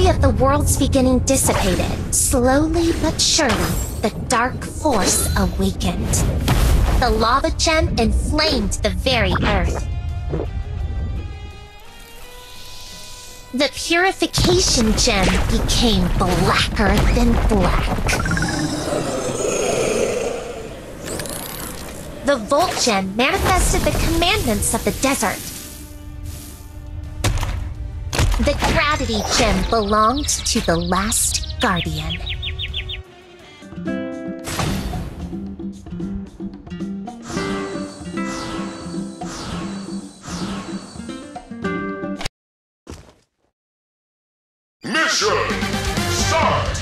energy of the world's beginning dissipated. Slowly but surely, the dark force awakened. The lava gem inflamed the very earth. The purification gem became blacker than black. The Volt gem manifested the commandments of the desert. The Gravity gem belonged to the last guardian. Mission start!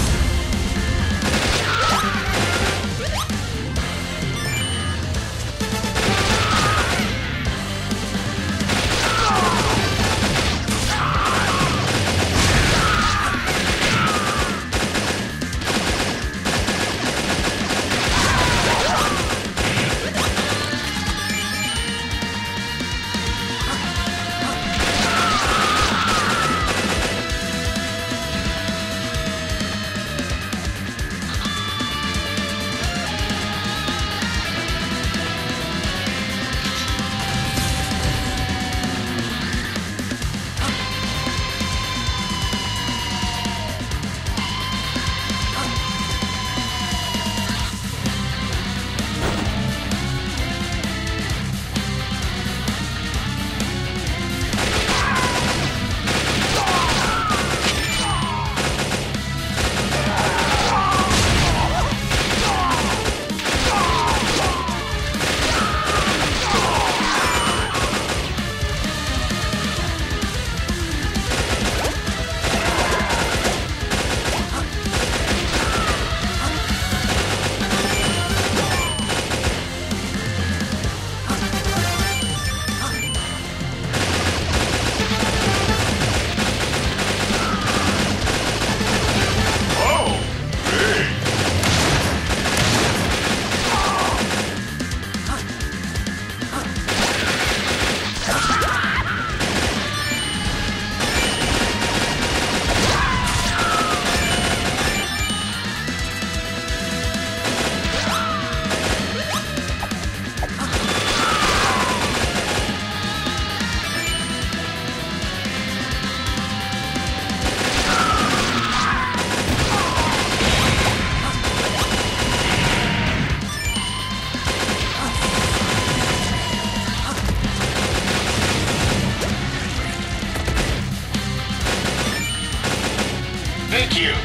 Thank you.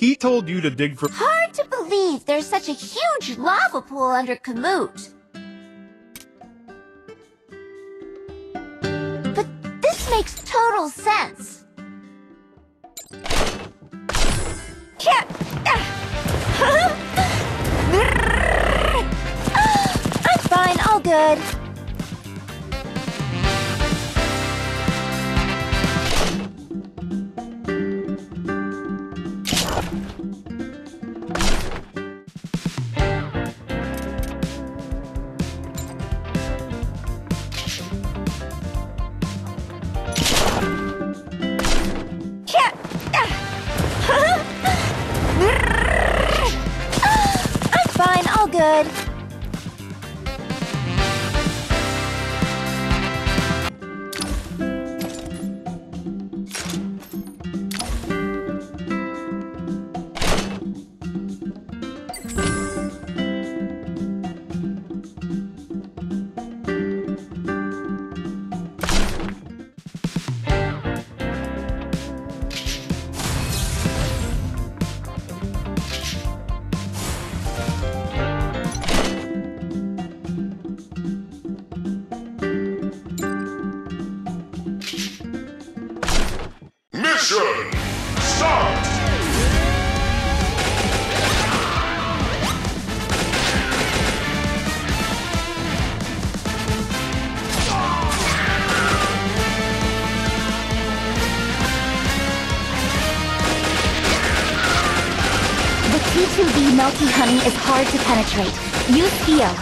He told you to dig for— Hard to believe there's such a huge lava pool under Kamut. But this makes total sense. I'm fine, all good. I'm fine, all good. Mission start! The T2V Melty Honey is hard to penetrate. Use Theo.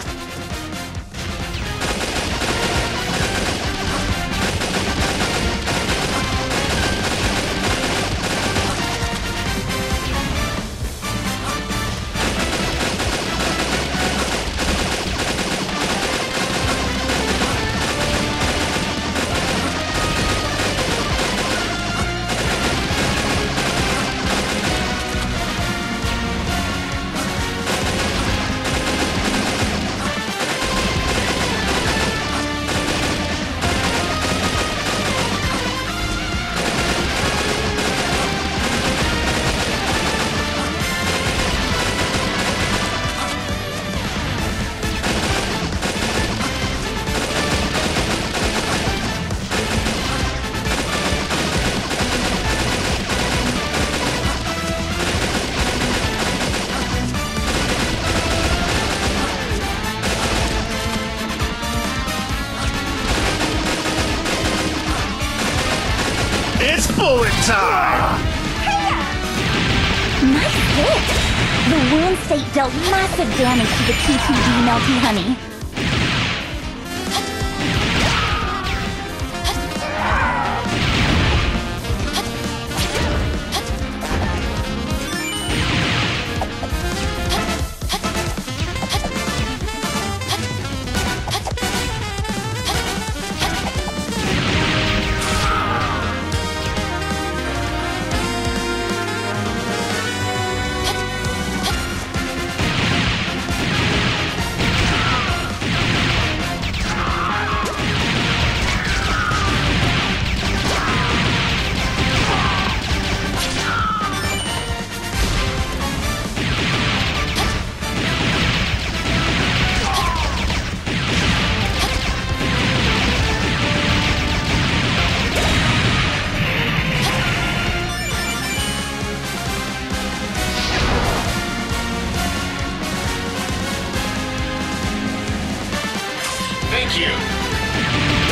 It's bullet time! Nice hit! The wound state dealt massive damage to the T2V Melty Honey. Thank you.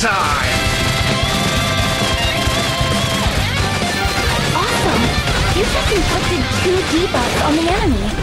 time! Awesome! You just inflicted 2 debuffs on the enemy.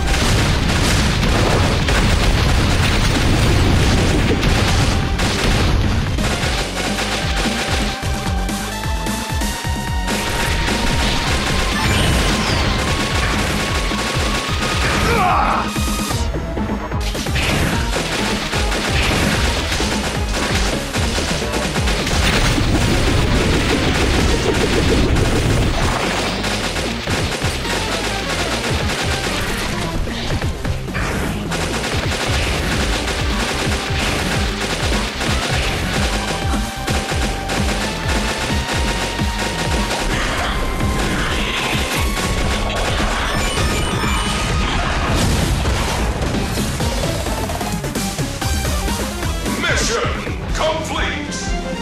Mission complete!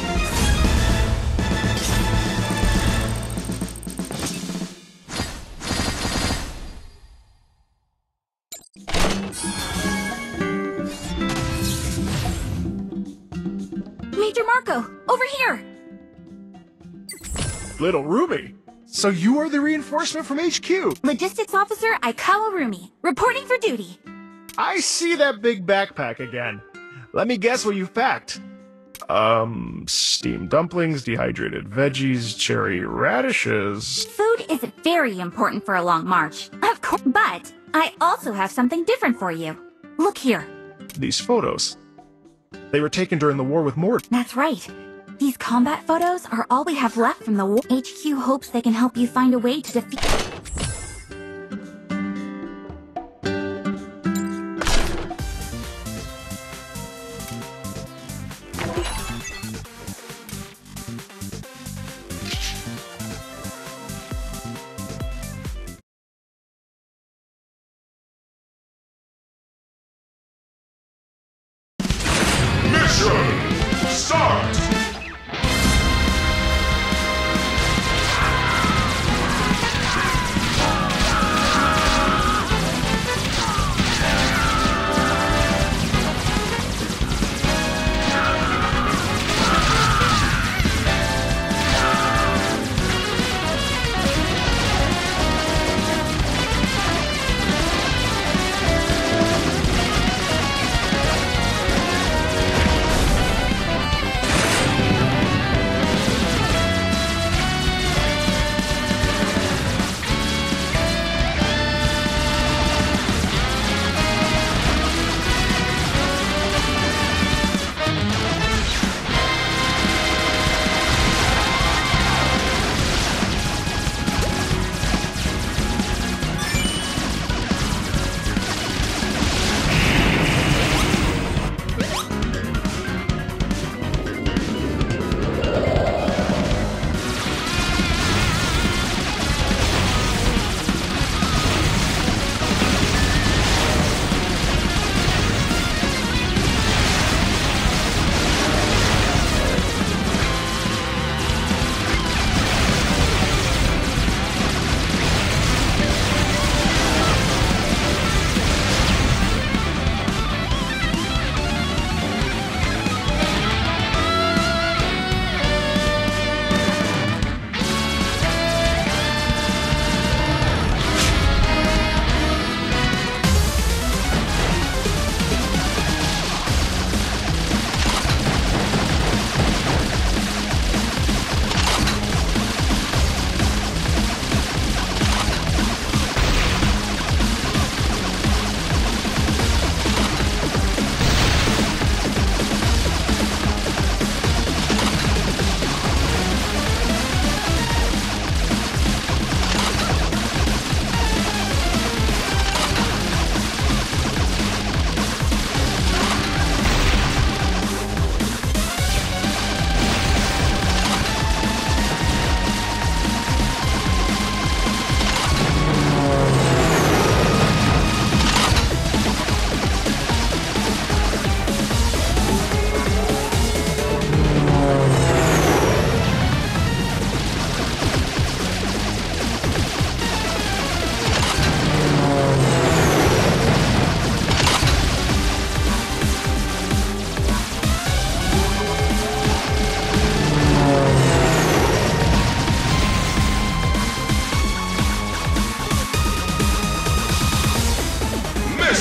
Major Marco, over here! Little Ruby, so you are the reinforcement from HQ. Logistics Officer Aikawa Rumi, reporting for duty. I see that big backpack again. Let me guess what you've packed. Steamed dumplings, dehydrated veggies, cherry radishes. Food is very important for a long march, of course, but I also have something different for you. Look here. These photos. They were taken during the war with Mord. That's right. These combat photos are all we have left from the war. HQ hopes they can help you find a way to defeat... Mission start!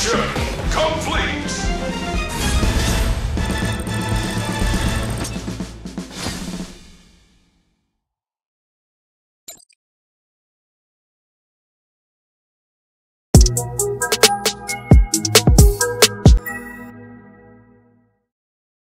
Mission complete!